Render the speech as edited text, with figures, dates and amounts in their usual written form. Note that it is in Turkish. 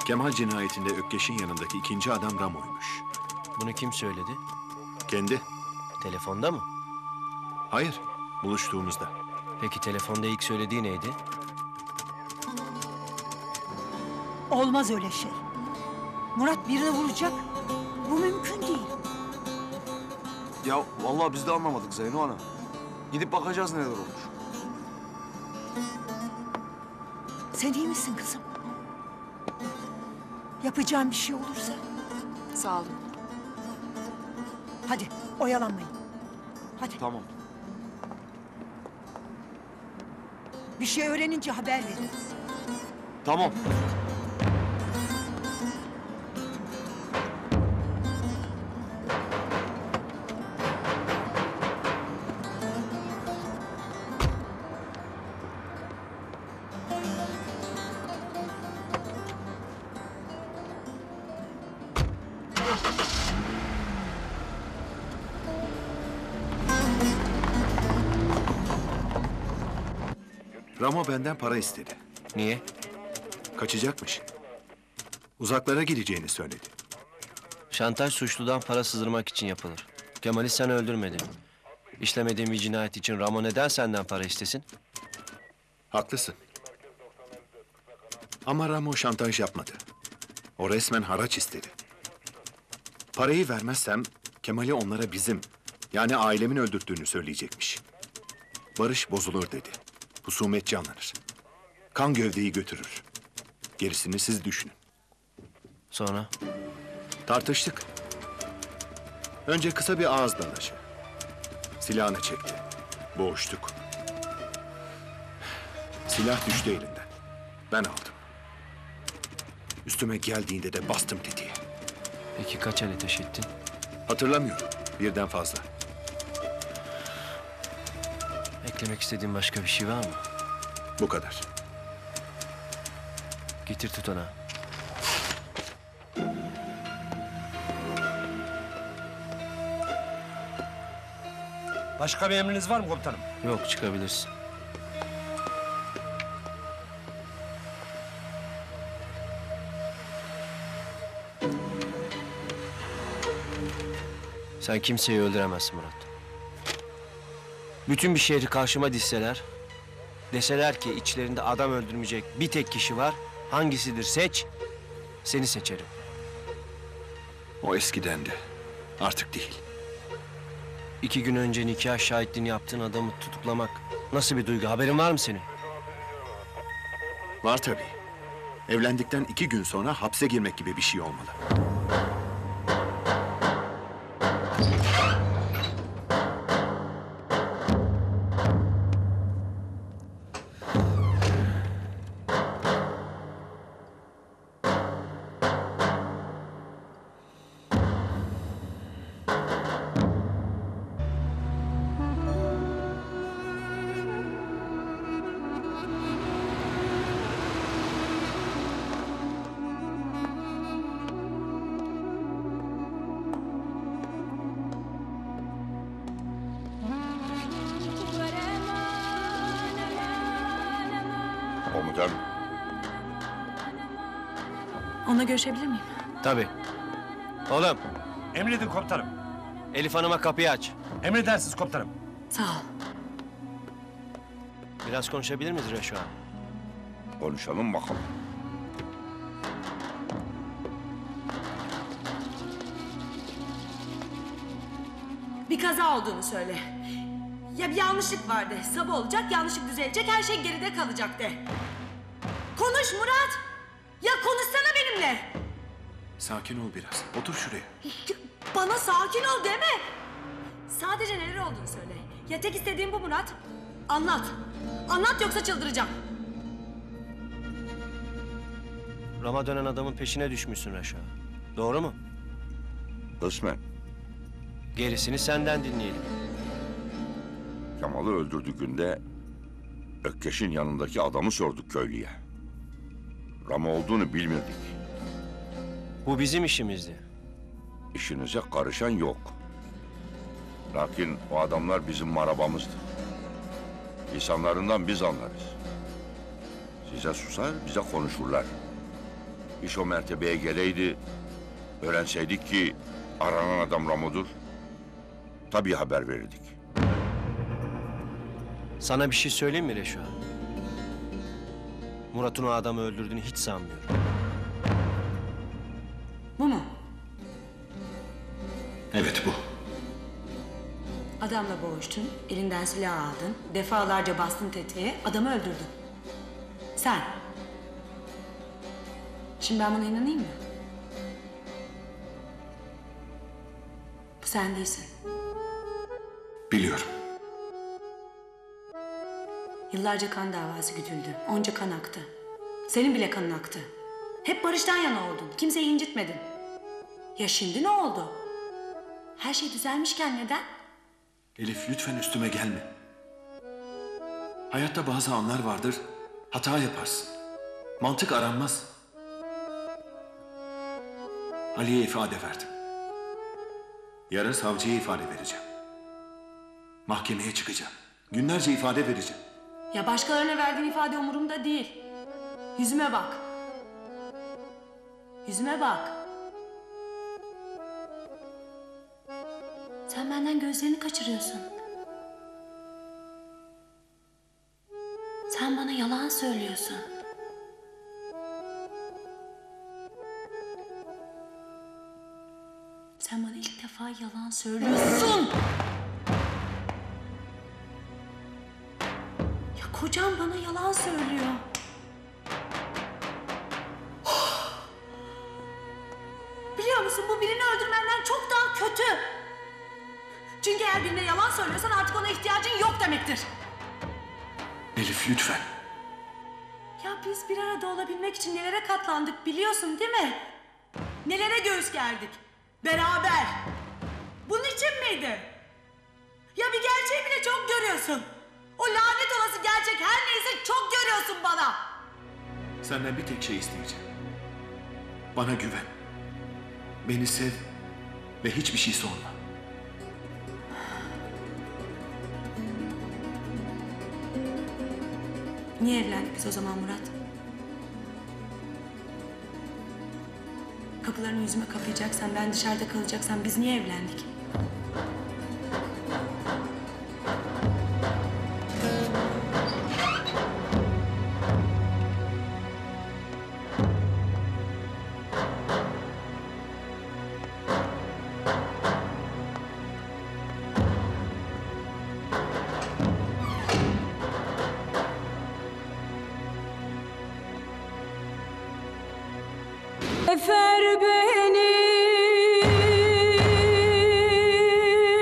Kemal cinayetinde Ökkeş'in yanındaki ikinci adam Ramo'ymuş. Bunu kim söyledi? Kendi. Telefonda mı? Hayır, buluştuğumuzda. Peki telefonda ilk söylediği neydi? Olmaz öyle şey. Murat birini vuracak. Bu mümkün değil. Ya vallahi biz de anlamadık Zeyno Ana. Gidip bakacağız neler olmuş. Sen iyi misin kızım? Yapacağım bir şey olursa. Sağ olun. Hadi oyalanmayın. Hadi. Tamam. Bir şey öğrenince haber verin. Tamam. Ramo benden para istedi. Niye? Kaçacakmış. Uzaklara gideceğini söyledi. Şantaj suçludan para sızdırmak için yapılır. Kemal'i sen öldürmedin. İşlemediğin bir cinayet için Ramo neden senden para istesin? Haklısın. Ama Ramo şantaj yapmadı. O resmen haraç istedi. Parayı vermezsem Kemal'i onlara bizim, yani ailemin öldürttüğünü söyleyecekmiş. Barış bozulur dedi. Husumet canlanır. Kan gövdeyi götürür. Gerisini siz düşünün. Sonra? Tartıştık. Önce kısa bir ağız dalaşı. Silahını çekti. Boğuştuk. Silah düştü elinden. Ben aldım. Üstüme geldiğinde de bastım tetiğe. Peki kaç el ateş ettin? Hatırlamıyorum. Birden fazla. Eklemek istediğin başka bir şey var mı? Bu kadar. Getir tutanağı. Başka bir emriniz var mı komutanım? Yok, çıkabilirsin. Sen kimseyi öldüremezsin Murat. Bütün bir şehri karşıma dizseler, deseler ki içlerinde adam öldürmeyecek bir tek kişi var, hangisidir seç, seni seçerim. O eskidendi. Artık değil. 2 gün önce nikah şahitliğini yaptığın adamı tutuklamak nasıl bir duygu, haberin var mı senin? Var tabii. Evlendikten 2 gün sonra hapse girmek gibi bir şey olmalı. Komutanım. Onunla görüşebilir miyim? Tabii. Oğlum, Emredin komutanım. Elif Hanım'a kapıyı aç. Emredersiniz komutanım. Sağ ol. Biraz konuşabilir miyiz Reşo abi? Konuşalım bakalım. Bir kaza olduğunu söyle. Ya bir yanlışlık var de. Sabah olacak, yanlışlık düzelecek, her şey geride kalacak de. Konuş Murat! Ya konuşsana benimle! Sakin ol biraz. Otur şuraya. Bana sakin ol deme! Sadece neler olduğunu söyle. Ya tek istediğim bu Murat. Anlat. Anlat yoksa çıldıracağım. Rama dönen adamın peşine düşmüşsün Reşo. Doğru mu? Kısmen. Gerisini senden dinleyelim. Kemal'i öldürdüğünde Ökkeş'in yanındaki adamı sorduk köylüye. Ramo olduğunu bilmirdik. Bu bizim işimizdi. İşinize karışan yok. Lakin o adamlar bizim marabamızdı. İnsanlarından biz anlarız. Size susar, bize konuşurlar. İş o mertebeye geleydi, öğrenseydik ki aranan adam Ramo'dur, tabii haber verirdik. Sana bir şey söyleyeyim mi Reşo? Murat'ın o adamı öldürdüğünü hiç sanmıyorum. Bu mu? Evet bu. Adamla boğuştun, elinden silah aldın, defalarca bastın tetiğe, adamı öldürdün. Sen. Şimdi ben buna inanayım mı? Bu sen değilsin. Biliyorum. Yıllarca kan davası güdüldü, onca kan aktı. Senin bile kanın aktı. Hep barıştan yana oldun, kimseyi incitmedin. Ya şimdi ne oldu? Her şey düzelmişken neden? Elif lütfen üstüme gelme. Hayatta bazı anlar vardır, hata yaparsın. Mantık aranmaz. Ali'ye ifade verdim. Yarın savcıya ifade vereceğim. Mahkemeye çıkacağım. Günlerce ifade vereceğim. Ya başkalarına verdiğin ifade umurumda değil. Yüzüme bak. Yüzüme bak. Sen benden gözlerini kaçırıyorsun. Sen bana yalan söylüyorsun. Sen bana ilk defa yalan söylüyorsun. Ya kocam bana yalan söylüyor. Biliyor musun, bu birini öldürmenden çok daha kötü. Çünkü eğer birine yalan söylüyorsan artık ona ihtiyacın yok demektir. Elif lütfen. Ya biz bir arada olabilmek için nelere katlandık biliyorsun değil mi? Nelere göğüs gerdik. Beraber. Bunun için miydi? Ya bir gerçeği bile çok görüyorsun. O lanet olası gerçek her neyse çok görüyorsun bana. Senden bir tek şey isteyeceğim. Bana güven. Beni sev ve hiçbir şey sorma. Niye evlendik biz o zaman Murat? Kapılarını yüzüme kapayacaksan, ben dışarıda kalacaksam biz niye evlendik? Efer bey